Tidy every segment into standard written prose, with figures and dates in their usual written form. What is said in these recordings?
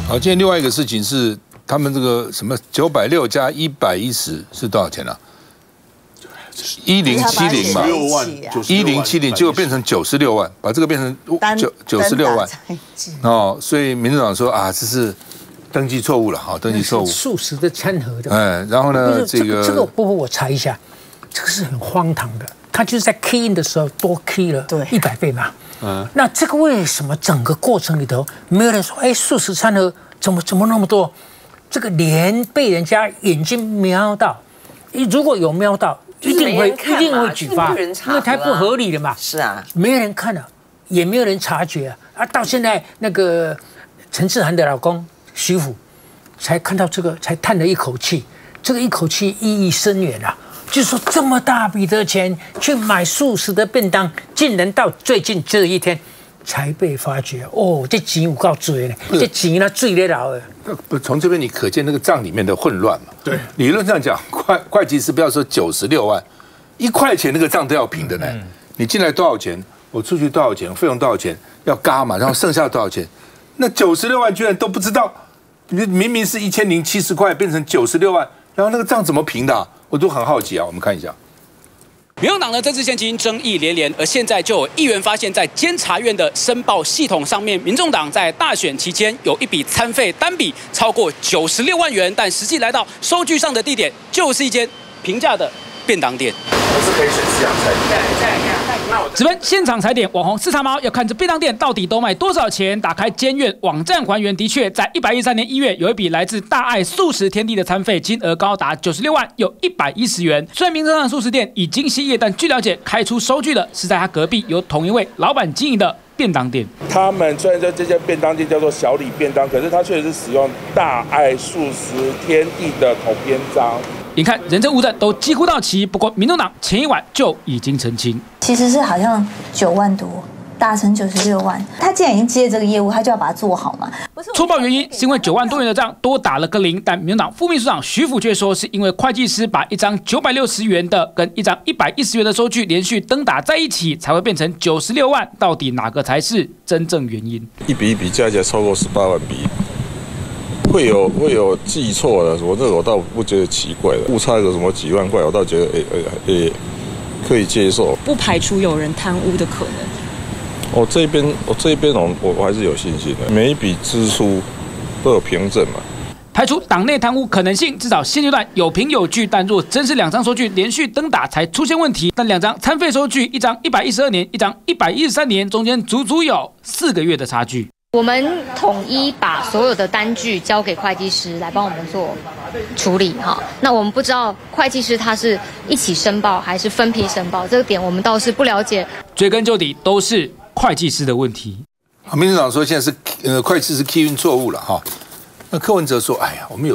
好，今天另外一个事情是，他们这个什么960加110是多少钱啊？1070嘛，1070，结果变成96万，把这个变成96万。哦，所以民主党说啊，这是登记错误了，好，登记错误。 素食的餐盒的。 哎，然后呢，这个我查一下，这个是很荒唐的。他就是在 key in 的时候多 key 了100倍嘛。那这个为什么整个过程里头没有人说，哎，素食餐盒怎么那么多？这个连被人家眼睛瞄到，如果有瞄到，一定会举发，因为太不合理了嘛。 是啊， 没人看了，也没有人察觉啊。到现在那个陈志涵的老公徐虎才看到这个，才叹了一口气。这个一口气意义深远啊。就是说，这么大笔的钱去买素食的便当，竟然到最近这一天才被发觉。哦，这钱有够多呢，这钱呢最得了的。 不，从这边你可见那个账里面的混乱嘛。对，理论上讲，会计师不要说96万，1块钱那个账都要平的呢。你进来多少钱，我出去多少钱，费用多少钱要嘎嘛，然后剩下多少钱，那96万居然都不知道。明明是1070块变成96万，然后那个账怎么平的啊？我都很好奇啊，我们看一下。 民众党的政治现金争议连连，而现在就有议员发现，在监察院的申报系统上面，民众党在大选期间有一笔餐费单笔超过96万元，但实际来到收据上的地点就是一间平价的便当店。 我是可以选4样菜。 直奔现场踩点，网红四叉猫要看这便当店到底都卖多少钱。打开监院网站还原，的确在113年1月有一笔来自大爱素食天地的餐费，金额高达96万，有110元。虽然名称上的素食店已经歇业，但据了解，开出收据的是在他隔壁由同一位老板经营的便当店。 他们虽然说这家便当店叫做小李便当，可是他确实是使用大爱素食天地的统编章。 眼看人证物证都几乎到齐，不过民众党前一晚就已经澄清， 其实是好像9万多，达成96万。他既然已经接这个业务，他就要把它做好嘛。 粗暴原因是因为9万多元的账多打了个0，但民众党副秘书长徐府却说，是因为会计师把一张960元的跟一张110元的收据连续登打在一起，才会变成96万。到底哪个才是真正原因？ 一笔一笔加起来超过18万笔。会有记错的，我倒不觉得奇怪的，误差个什么几万块，我倒觉得可以接受， 不排除有人贪污的可能。 我这边我还是有信心的，每一笔支出都有凭证嘛。 排除党内贪污可能性，至少现阶段有凭有据。但若真是2张收据连续登打才出现问题，但2张餐费收据，一张112年，一张113年，中间足足有4个月的差距。 我们统一把所有的单据交给会计师来帮我们做处理哈。那我们不知道会计师他是一起申报还是分批申报，这个点我们倒是不了解。 追根究底，都是会计师的问题。 民进党说现在是会计师 key in 错误了哈。那柯文哲说，哎呀，我们有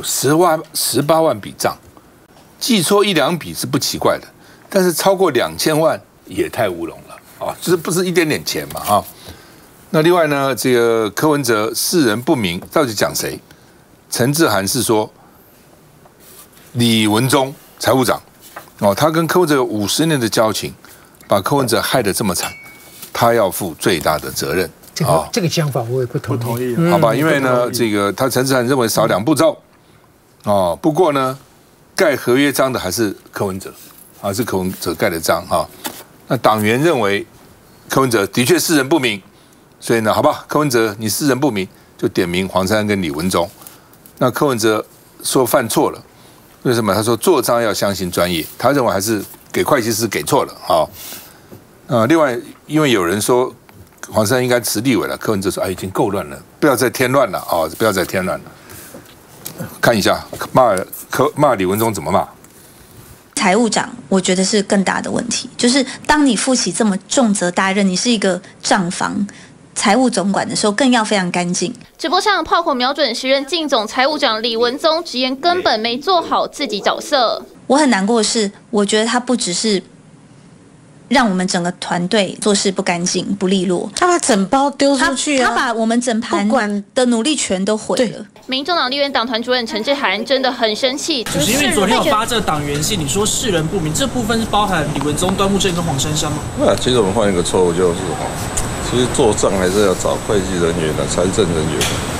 18万笔账，记错1、2笔是不奇怪的，但是超过2000万也太乌龙了啊，就是不是一点点钱嘛啊。那另外呢，这个柯文哲世人不明，到底讲谁？陈志涵是说李文忠财务长哦，他跟柯文哲有50年的交情，把柯文哲害得这么惨，他要负最大的责任。 这个讲法我也不同意。 好吧，因为呢，这个他陈志涵认为少2步骤哦，不过呢，盖合约章的还是柯文哲，啊，是柯文哲盖的章哈。那党员认为柯文哲的确世人不明。所以呢，好吧，柯文哲你世人不明，就点名黄珊珊跟李文忠。那柯文哲说犯错了，为什么？他说做账要相信专业，他认为还是给会计师给错了。好，另外因为有人说黄珊珊应该辞立委了，柯文哲说已经够乱了，不要再添乱了啊，不要再添乱了。看一下骂李文忠怎么骂。 财务长，我觉得是更大的问题，就是当你负起这么重责大任，你是一个账房。财务总管的时候更要非常干净。 直播上炮口瞄准时任竞总财务长李文宗，直言根本没做好自己角色。 我很难过的是，我觉得他不只是让我们整个团队做事不干净、不利落， 他把整包丢出去他把我们整盘的努力全都毁了。 民众党立院党团主任陈志涵真的很生气， 主席，因为昨天有发这个党员信，你说世人不明，这部分是包含李文宗、端木正跟黄珊珊吗？ 其实我们犯一个错误就是其实做账还是要找会计人员的、财政人员的，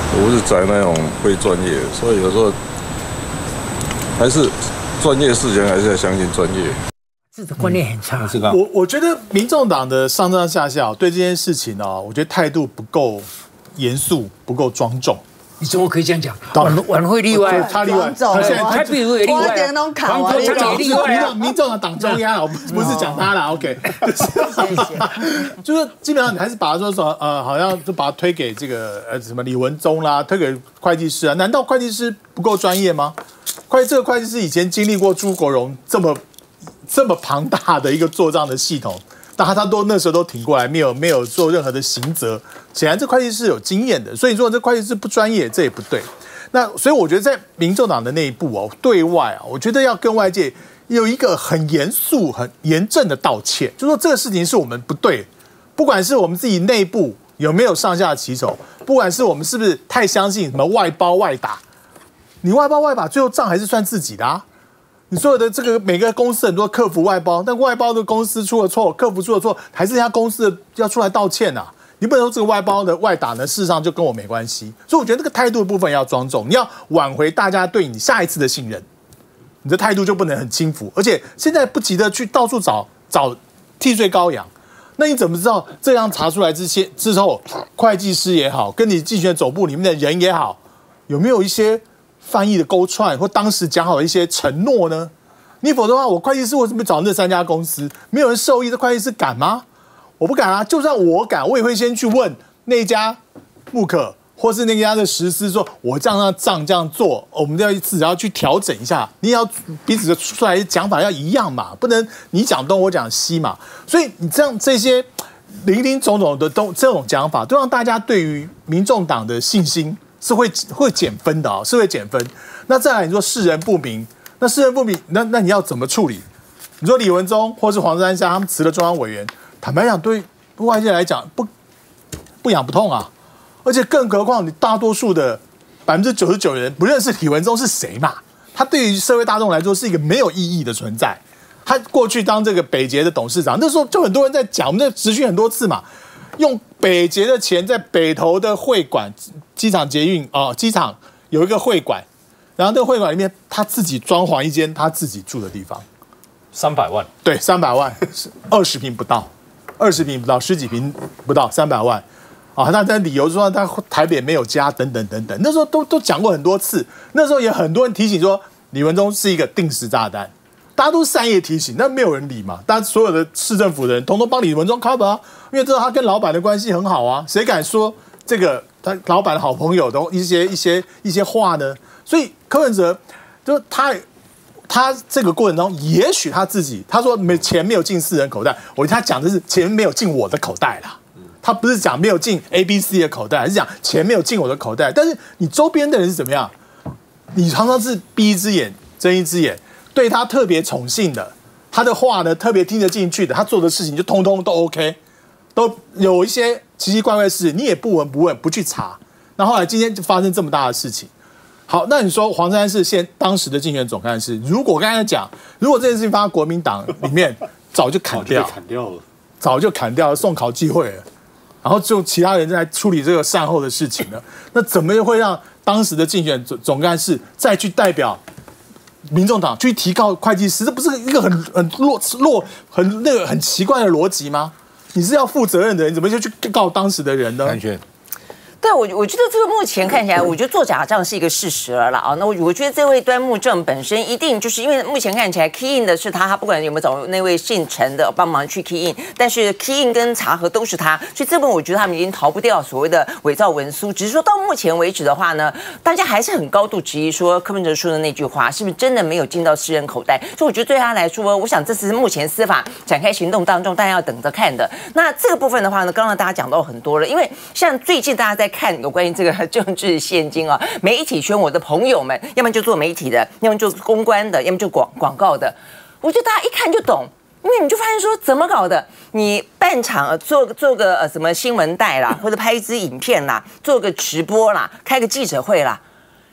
我不是宅那种非专业，所以有时候还是专业事情还是要相信专业。 这个观念很差。 我觉得民众党的上上下下对这件事情呢，我觉得态度不够严肃，不够庄重。 你怎么可以这样讲？晚会例外， 他例外，他现在台北也例外， 我讲例外，民众的党中央，我不是讲他啦 ，OK， 就是基本上你还是把他说什么好像就把他推给这个什么李文宗啦，推给会计师啊？难道会计师不够专业吗？这个会计师以前经历过朱国荣这么庞大的一个做账的系统。他那时候都挺过来，没有做任何的刑责，显然这会计师有经验的，所以说这会计师不专业，这也不对。那所以我觉得在民众党的内部对外我觉得要跟外界有一个很严肃、很严正的道歉，就说这个事情是我们不对，不管是我们自己内部有没有上下其手，不管是我们是不是太相信什么外包外打，你外包外打，最后账还是算自己的啊。你所有的这个每个公司很多客服外包，但外包的公司出了错，客服出了错，还是人家公司要出来道歉啊！你不能说这个外包的外打呢，事实上就跟我没关系。所以我觉得这个态度的部分要庄重，你要挽回大家对你下一次的信任，你的态度就不能很轻浮，而且现在不急着去到处找替罪羔羊。那你怎么知道这样查出来之后，会计师也好，跟你竞选总部里面的人也好，有没有一些翻译的勾串，或当时讲好的一些承诺呢？你否则的话，我会计师为什么找那3家公司？没有人受益，这会计师敢吗？我不敢啊！就算我敢，我也会先去问那家木可，或是那家的实施，说我这样账这样做，我们只要去调整一下。你也要彼此的出来讲法要一样嘛，不能你讲东我讲西嘛。所以你这些林林总总的这种讲法，都让大家对于民众党的信心是会减分的是会减分。那再来，你说世人不明，那世人不明，那你要怎么处理？你说李文宗或是黄珊珊他们辞了中央委员，坦白讲，对外界来讲不痒不痛啊。而且更何况，你大多数的99%人不认识李文宗是谁嘛？他对于社会大众来说是一个没有意义的存在。他过去当这个北捷的董事长，那时候就很多人在讲，我们在质询很多次嘛。用北捷的钱在北投的会馆、机场捷运机场有一个会馆，然后这个会馆里面他自己装潢一间他自己住的地方 ，300万， 对，300万，20平不到，20平不到，10几平不到，300万那理由说他台北没有家等等等等，那时候都讲过很多次，那时候也很多人提醒说李文宗是一个定时炸弹。大家都善意提醒，但没有人理嘛。大家所有的市政府的人，统统帮李文宗 cover 啊，因为知道他跟老板的关系很好啊。谁敢说这个他老板的好朋友的一些话呢？所以柯文哲就他这个过程中，也许他自己他说钱没有进私人口袋，他讲的是钱没有进我的口袋啦。他不是讲没有进 A、B、C 的口袋，是讲钱没有进我的口袋。但是你周边的人是怎么样？你常常是闭一只眼睁一只眼。对他特别宠幸的，他的话呢特别听得进去的，他做的事情就通通都 OK， 都有一些奇奇怪怪的事，你也不闻不问不去查，那后来今天就发生这么大的事情。好，那你说黄珊珊是当时的竞选总干事，如果刚才讲，如果这件事情发生国民党里面，早就砍掉了，送考纪会了，然后就其他人在处理这个善后的事情了，那怎么会让当时的竞选总干事再去代表民众党去提告会计师？这不是一个很奇怪的逻辑吗？你是要负责任的人，怎么就去告当时的人呢？ 对，我觉得这个目前看起来，我觉得做假账是一个事实了啦。那我觉得这位端木正本身一定就是因为目前看起来 key in 的是他不管有没有找那位姓陈的帮忙去 key in， 但是 key in 跟查核都是他，所以这部分我觉得他们已经逃不掉所谓的伪造文书。只是说到目前为止的话呢，大家还是很高度质疑说柯文哲说的那句话是不是真的没有进到私人口袋。所以我觉得对他来说，我想这是目前司法展开行动当中大家要等着看的。那这个部分的话呢，刚刚大家讲到很多了，因为像最近大家在看有关于这个政治现金媒体圈，我的朋友们要么就做媒体的，要么就公关的，要么就广告的，我觉得大家一看就懂。因为你就发现说怎么搞的，你办场做个什么新闻带啦，或者拍一支影片啦，做个直播啦，开个记者会啦，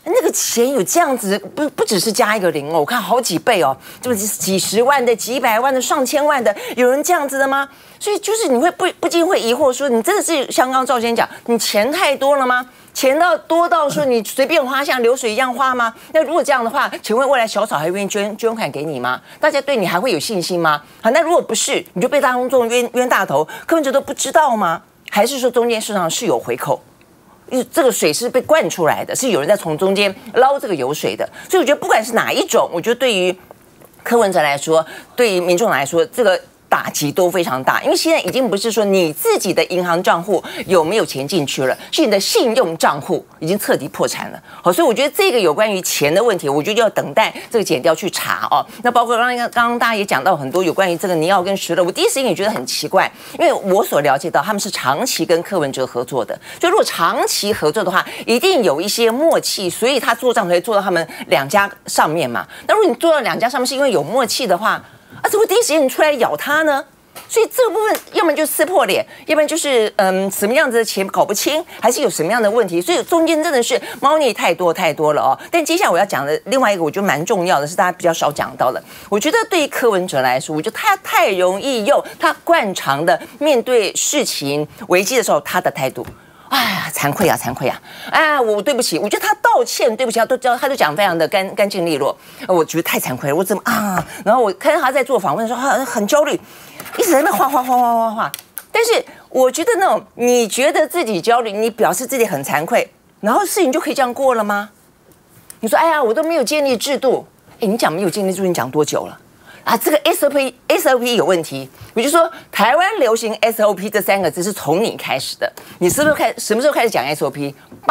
那个钱有这样子，不只是加一个零哦，我看好几倍哦，就是几十万的、几百万的、上千万的，有人这样子的吗？所以就是你会不禁会疑惑说，你真的是像刚刚赵先生讲，你钱太多了吗？钱多到说你随便花像流水一样花吗？那如果这样的话，请问未来小草还愿意捐款给你吗？大家对你还会有信心吗？好，那如果不是，你就被大公众冤大头，柯文哲都不知道吗？还是说中间市场是有回扣？因为这个水是被灌出来的，是有人在从中间捞这个油水的，所以我觉得不管是哪一种，我觉得对于柯文哲来说，对于民众来说，这个打击都非常大，因为现在已经不是说你自己的银行账户有没有钱进去了，是你的信用账户已经彻底破产了。好，所以我觉得这个有关于钱的问题，我觉得要等待这个检调去查哦。那包括刚刚大家也讲到很多有关于这个尼奥跟石乐，我第一时间也觉得很奇怪，因为我所了解到他们是长期跟柯文哲合作的，就如果长期合作的话，一定有一些默契，所以他做账才会做到他们两家上面嘛。那如果你做到两家上面是因为有默契的话，怎么第一时间你出来咬他呢？所以这个部分，要么就撕破脸，要不然就是什么样子的钱搞不清，还是有什么样的问题。所以中间真的是猫腻太多了哦。但接下来我要讲的另外一个，我觉得蛮重要的，是大家比较少讲到的。我觉得对于柯文哲来说，我觉得他太容易用他惯常的面对事情危机的时候他的态度。哎呀，惭愧啊！哎，我对不起，我觉得他道歉，对不起，他都讲非常的干净利落。我觉得太惭愧了，我怎么啊？然后我看到他在做访问的时候，很焦虑，一直在那画。但是我觉得那种你觉得自己焦虑，你表示自己很惭愧，然后事情就可以这样过了吗？你说，哎呀，我都没有建立制度。哎，你讲没有建立制度，你讲多久了？啊，这个 SOP 有问题，也就是说，台湾流行 SOP 这3个字是从你开始的。你是不是什么时候开始讲 SOP？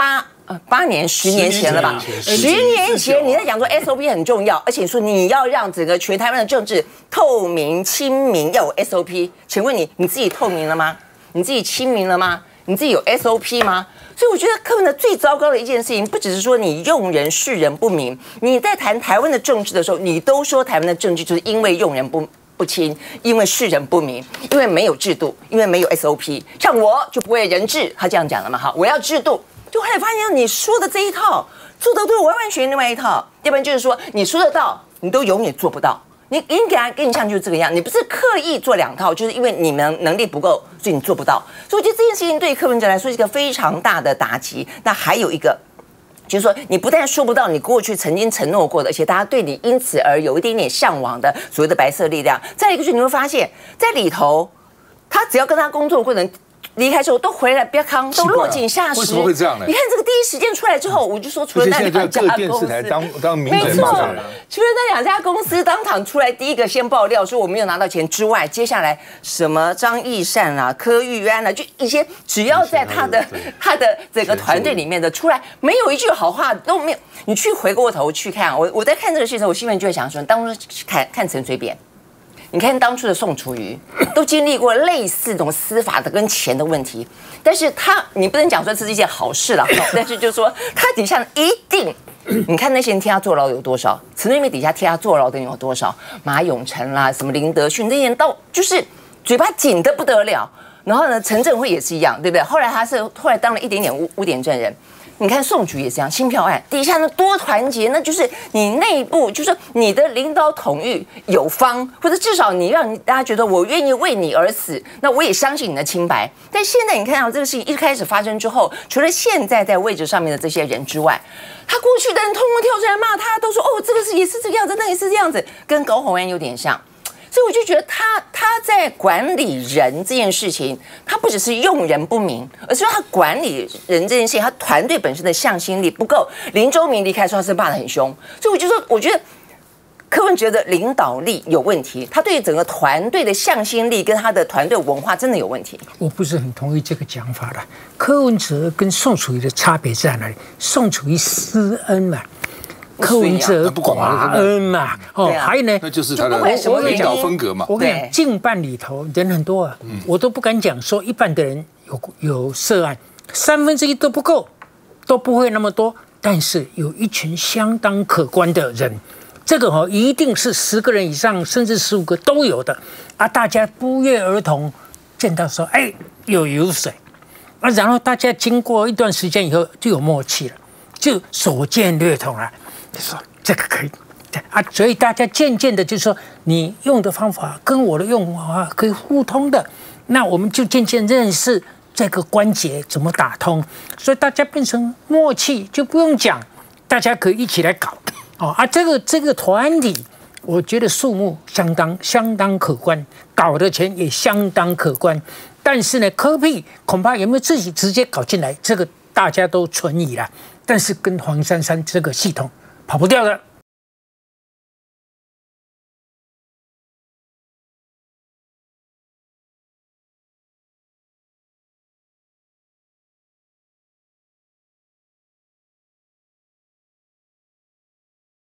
8年、10年前了吧？10年前你在讲说 SOP 很重要，而且说你要让整个全台湾的政治透明、亲民，要有 SOP。请问你自己透明了吗？你自己亲民了吗？你自己有 SOP 吗？所以我觉得柯文哲最糟糕的一件事情，不只是说你用人视人不明，你在谈台湾的政治的时候，你都说台湾的政治就是因为用人不清，因为视人不明，因为没有制度，因为没有 SOP。像我就不会人治，他这样讲了嘛？哈，我要制度。就后来发现你说的这一套做的都完全另外一套，要不然就是说你说得到，你都永远做不到。你跟你像就是这个样，你不是刻意做2套，就是因为你们能力不够，所以你做不到。所以我觉得这件事情对柯文哲来说是一个非常大的打击。那还有一个，就是说你不但说不到你过去曾经承诺过的，而且大家对你因此而有一点点向往的所谓的白色力量。再一个就是你会发现在里头，他只要跟他工作过程离开之后都回来，不要康，都落井下石。 为什么会这样呢？ 你看这个第一时间出来之后，我就说除了那2家公司， 电视台当名人没错，除了那2家公司当场出来第一个先爆料说我没有拿到钱之外，接下来什么张义善啊、柯玉安啊，就一些只要在他的整个团队里面的出来，没有一句好话都没有。你去回过头去看，我在看这个事情，我心里面就会想说，当初看陈水扁。你看当初的宋楚瑜都经历过类似这种司法的跟钱的问题，但是你不能讲说这是一件好事了，但是就是说他底下一定，你看那些人替他坐牢有多少，陈水扁底下替他坐牢的人有多少，马永成啦，什么林德训那些人到就是嘴巴紧得不得了，然后呢，陈振辉也是一样，对不对？后来当了一点点污点证人。你看宋局也是这样，新票案底下呢多团结，那就是你内部，就是你的领导统御有方，或者至少你让大家觉得我愿意为你而死，那我也相信你的清白。但现在你看到这个事情一开始发生之后，除了现在在位置上面的这些人之外，他过去的人通通跳出来骂他，都说哦这个是也是这个样子，那也是这样子，跟高虹安有点像。所以我就觉得他在管理人这件事情，他不只是用人不明，而是说他管理人这件事情，他团队本身的向心力不够。林周明离开的时候，他是骂得很凶，所以我就说，我觉得柯文哲的领导力有问题，他对整个团队的向心力跟他的团队文化真的有问题。 我不是很同意这个讲法的。柯文哲跟宋楚瑜的差别在哪里？宋楚瑜施恩嘛。柯文哲寡恩嘛，还有呢， 那就是他的领导风格嘛。 我跟你讲，竞办里头人很多啊，我都不敢讲说一半的人有涉案，1/3都不够，都不会那么多。但是有一群相当可观的人，这个一定是10个人以上，甚至15个都有的啊。大家不约而同见到说，哎，有油水啊，然后大家经过一段时间以后就有默契了。 就所见略同了。就说这个可以啊，所以大家渐渐的就说，你用的方法跟我的用法可以互通的，那我们就渐渐认识这个关节怎么打通，所以大家变成默契，就不用讲，大家可以一起来搞哦啊，这个团体。我觉得数目相当可观，搞的钱也相当可观，但是呢，科比恐怕有没有自己直接搞进来，这个大家都存疑了。但是跟黄珊珊这个系统跑不掉的。